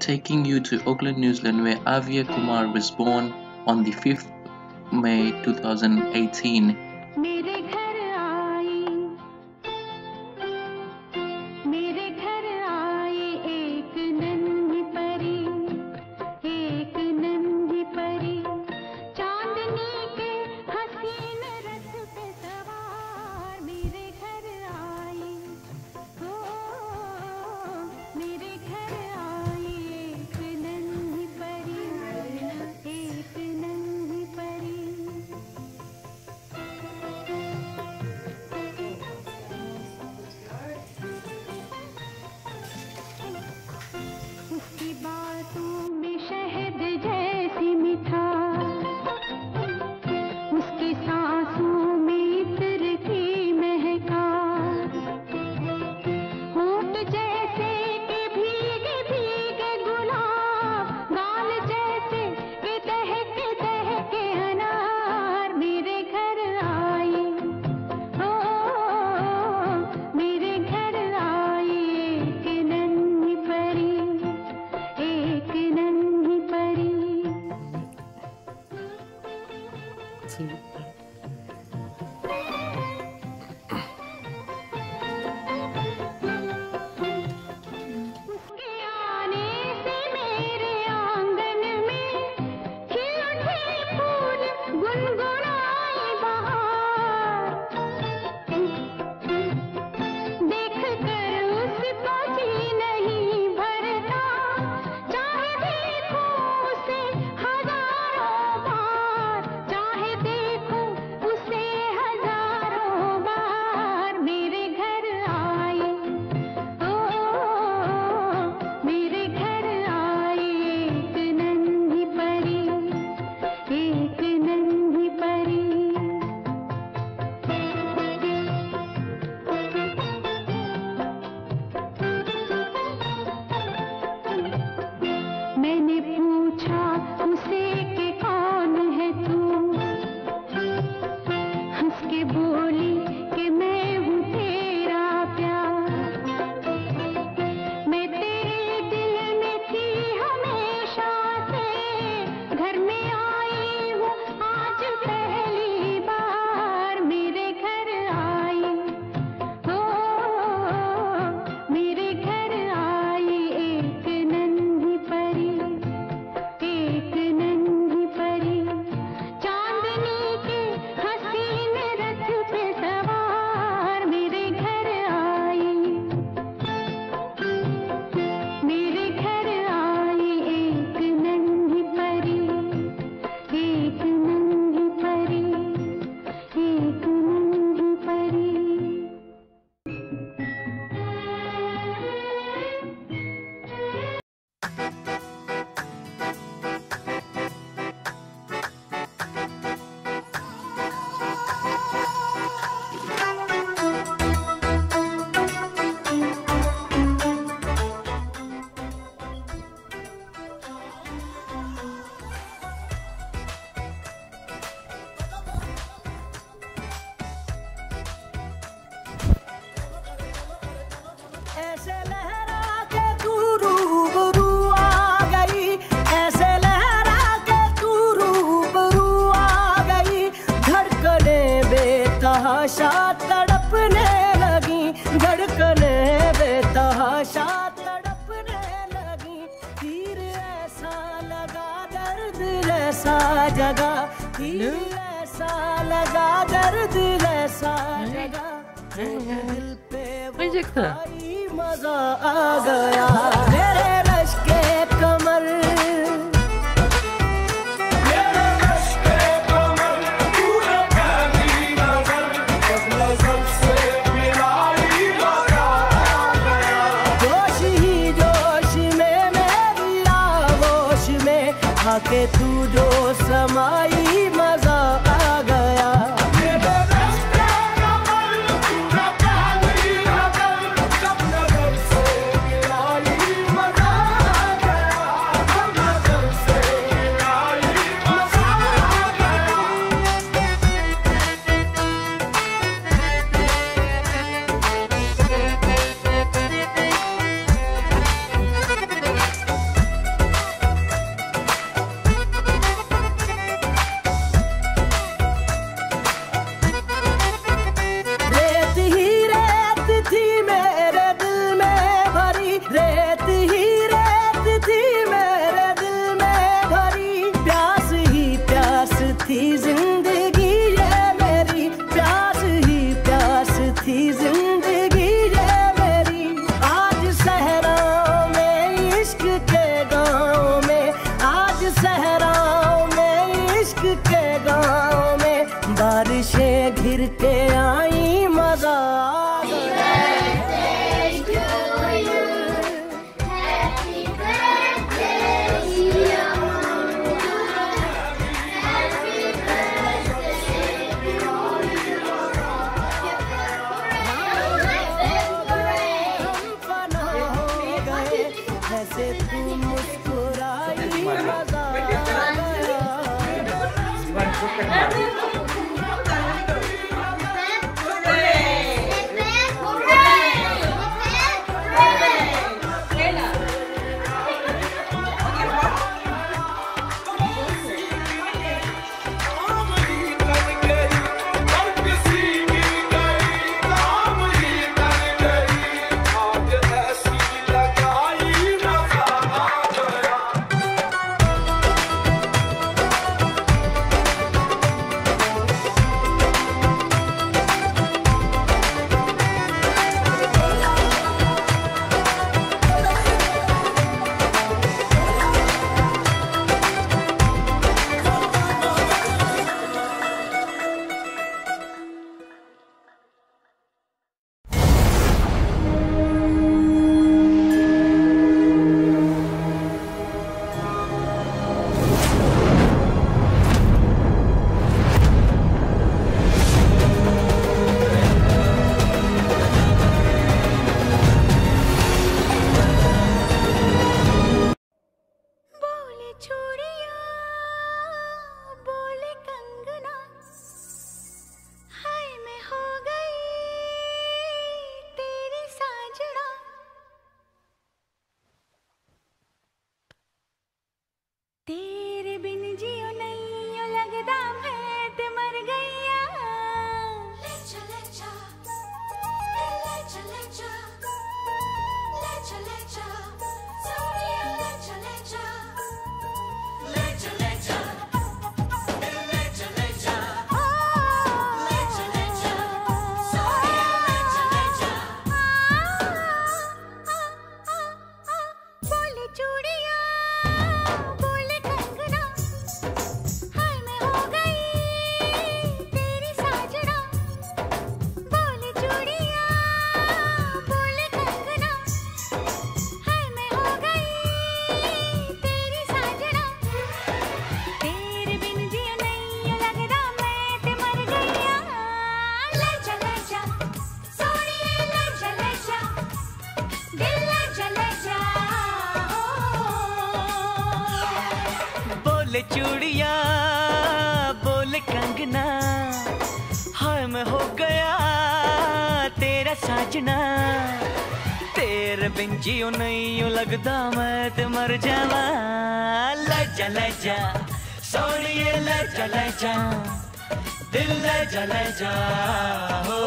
taking you to Auckland, New Zealand, where Avia Kumar was born on the 5th May 2018. बेतहाशा तड़पने लगी, धड़कने बेतहाशा तड़पने लगी। तीर ऐसा लगा, दर्द ऐसा जगा, तीर ऐसा लगा, दर्द ऐसा जगा। दिल पे भाई मजा आ गया, मेरे रश्के कमर के तू जो समाई मजा आ गया। ऐसे तू मुस्कुराई मजा आ गया। बोले चूड़िया बोले कंगना, हाय मैं हो गया तेरा साजना। तेरे बिन जियो नहीं यूं लगदा मैं ते मर जावा। लजा लजा सोनिए लजा लजा, दिल लजा लजा हो।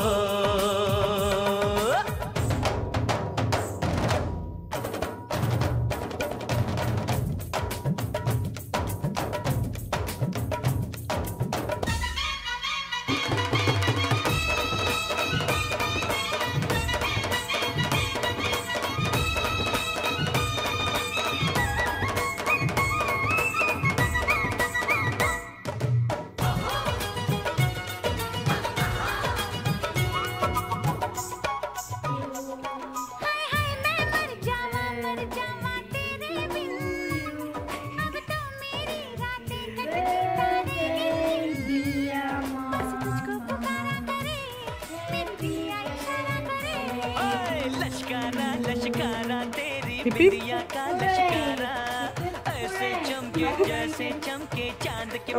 लश्कारा तेरी बिटिया का लश्कारा, ऐसे चमके जैसे चमके चांद के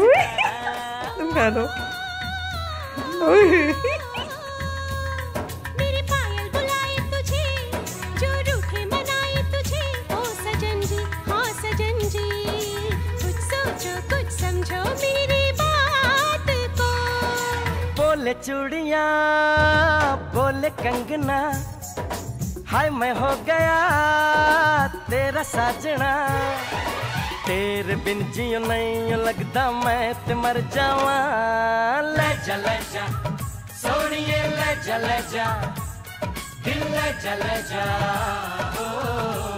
मेरे पायल बुलाए तुझे, जो रूठे मनाए तुझे। ओ सजन जी हाँ सजन जी, कुछ सोचो कुछ समझो मेरी बात को। बोले चूड़िया बोले कंगना, हाय मैं हो गया तेरा साजना। तेरे बिन जियो नहीं लगदा मैं ते मर जावा। लजा लजा सोनिए लजा लजा, दिल लजा लजा हो।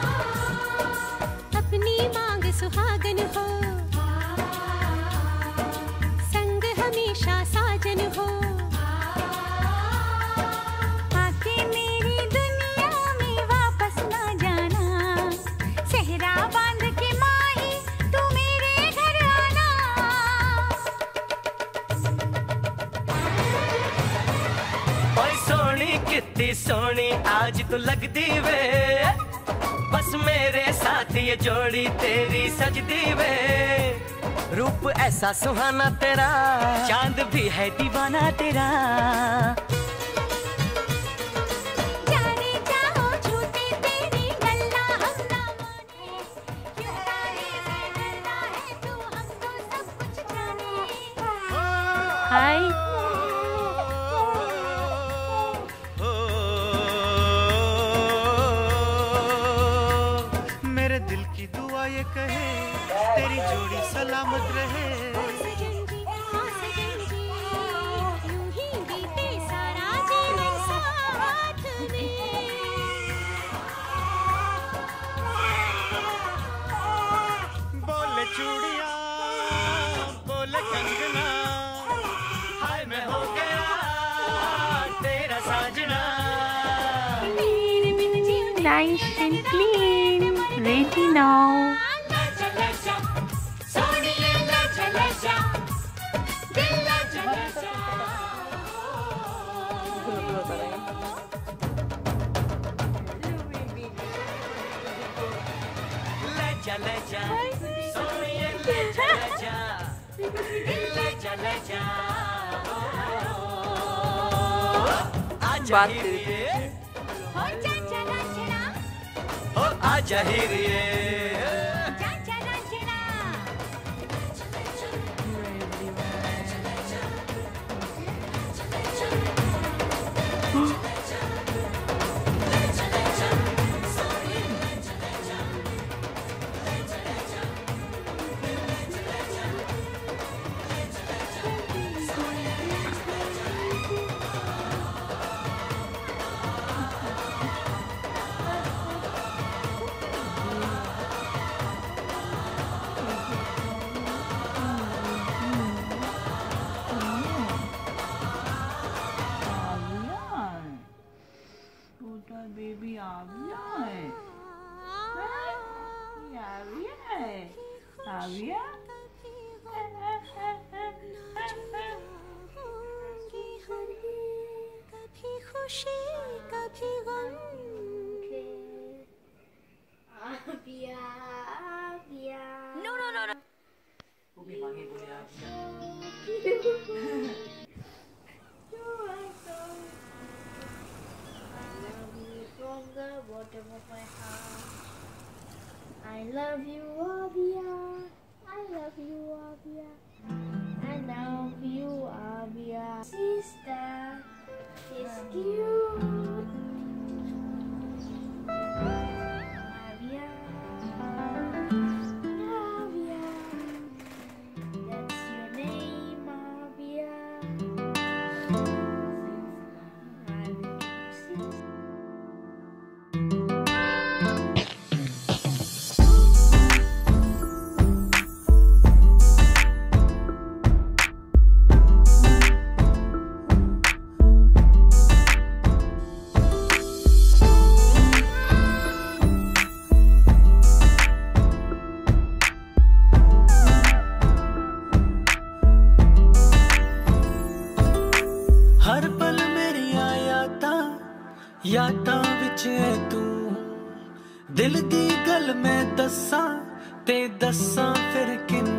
अपनी मांग सुहागन हो, हमेशा साजन हो। आके मेरी दुनिया में वापस ना जाना, सेहरा बांध के माही तू मेरे घर आना। ओए सोनी कितनी सोनी आज तू लगदी वे, बस मेरे साथ ये जोड़ी तेरी सजदी वे। रूप ऐसा सुहाना तेरा, चांद भी है दीवाना तेरा। जाने चाहो झूठी तेरी गल्ला हम ना माने, क्यों तारे से डरना है तू हमको सब कुछ जाने। हाय मेरे दिल की दुआ ये कहे तेरी जोड़ी सलामत रहे। सजन जी हाँ सजन जी, यूं ही बीते सारा जीवन साथ में। बोले चूड़िया बोले कंगना, हाय मैं हो गया तेरा साजना। तेरे बिन जीवन Nice and clean. Ready now. लजा लजा सोनिए लजा लजा दिल लजा लजा। लजा लजा सोनिए लजा लजा, लजा लजा। आजा हीरिए, हो चाचा नाचना, ओ आजा हीरिए। चाचा नाचना। बेबी आविया है, आविया है, आविया। कभी खुशी कभी गम। No no no no. From the bottom of my heart, I love you, Abia. I love you, Abia. I love you, Abia. Sister is cute. Abia, Abia. That's your name, Abia. हर पल मेरी यादां विच है तू, दिल दी गल मैं दस्सां ते दस्सां फिर किन्नी।